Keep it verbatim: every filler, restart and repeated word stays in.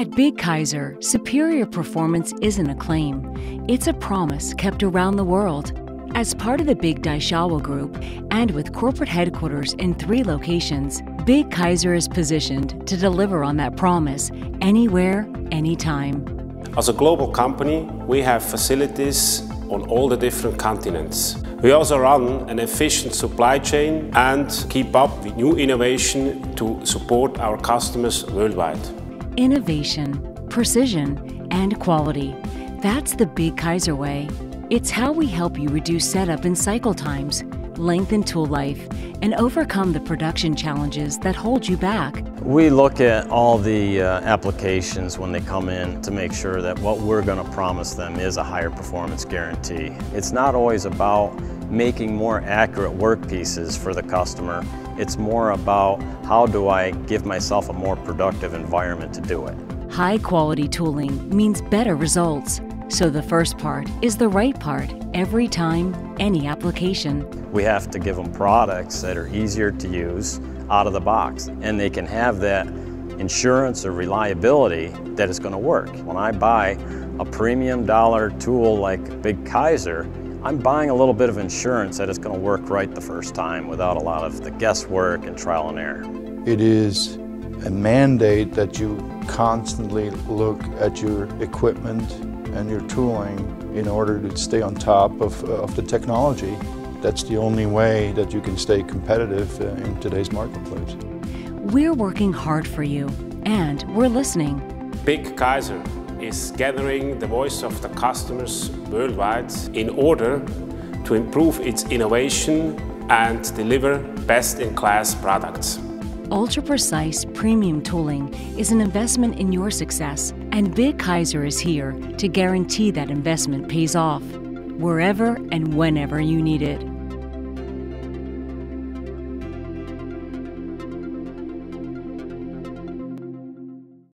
At Big Kaiser, superior performance isn't a claim. It's a promise kept around the world. As part of the Big Daishawa Group and with corporate headquarters in three locations, Big Kaiser is positioned to deliver on that promise anywhere, anytime. As a global company, we have facilities on all the different continents. We also run an efficient supply chain and keep up with new innovation to support our customers worldwide. Innovation, precision, and quality. That's the Big Kaiser way. It's how we help you reduce setup and cycle times, lengthen tool life, and overcome the production challenges that hold you back. We look at all the uh, applications when they come in to make sure that what we're going to promise them is a higher performance guarantee. It's not always about making more accurate work pieces for the customer. It's more about how do I give myself a more productive environment to do it. High quality tooling means better results. So the first part is the right part every time, any application. We have to give them products that are easier to use out of the box, and they can have that insurance or reliability that it's going to work. When I buy a premium dollar tool like Big Kaiser, I'm buying a little bit of insurance that it's going to work right the first time without a lot of the guesswork and trial and error. It is a mandate that you constantly look at your equipment and your tooling in order to stay on top of, uh, of the technology. That's the only way that you can stay competitive uh, in today's marketplace. We're working hard for you, and we're listening. Big Kaiser is gathering the voice of the customers worldwide in order to improve its innovation and deliver best-in-class products. Ultra-precise premium tooling is an investment in your success, and Big Kaiser is here to guarantee that investment pays off, wherever and whenever you need it.